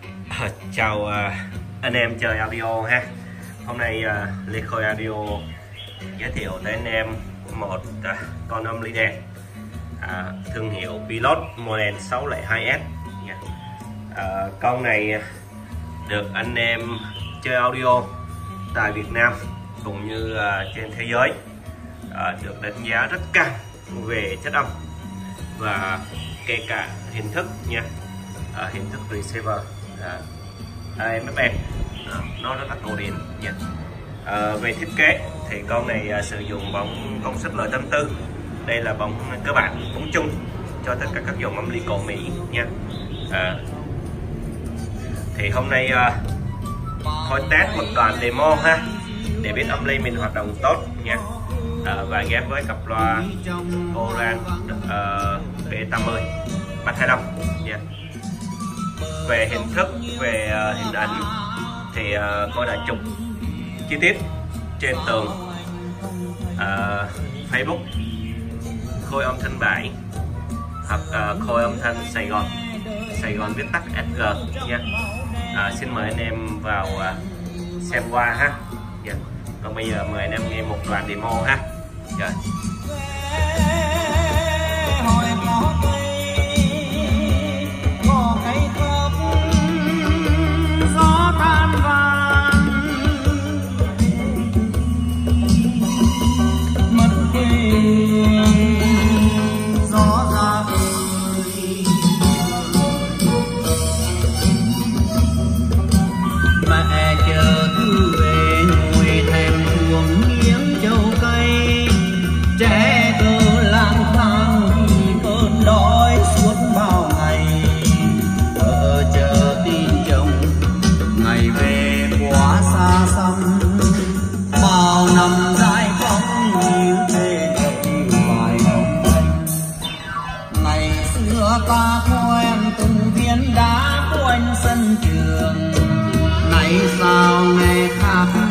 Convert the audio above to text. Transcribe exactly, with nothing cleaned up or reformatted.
À, chào uh, anh em chơi audio ha. Hôm nay uh, Lê Khôi Audio giới thiệu tới anh em một uh, con âm ly đèn uh, thương hiệu Pilot model sáu không hai S nha. Uh, con này được anh em chơi audio tại Việt Nam cũng như uh, trên thế giới uh, được đánh giá rất cao về chất âm và kể cả hình thức nha, uh, hình thức receiver uh, a em ép em uh, nó rất là cổ điển nha. Uh, về thiết kế thì con này uh, sử dụng bóng công suất L tám tư. Đây là bóng cơ bản, bóng chung cho tất cả các dòng âm ly cổ Mỹ nha. Uh, thì hôm nay uh, Khôi test một đoạn demo ha, để biết âm ly mình hoạt động tốt nha. Uh, và ghép với cặp loa Oran uh, B tám mươi bắt hai đồng nha. Về hình thức, về uh, hình ảnh thì uh, tôi đã chụp chi tiết trên tường uh, Facebook Khôi âm thanh bảy hoặc uh, Khôi âm thanh Sài Gòn, Sài Gòn viết tắt ét giê nha. Uh, xin mời anh em vào uh, xem qua ha. Yeah. Còn bây giờ mời anh em nghe một đoạn demo ha. Rồi. Ta quen từng viên đá quanh sân trường, này sao nghe khác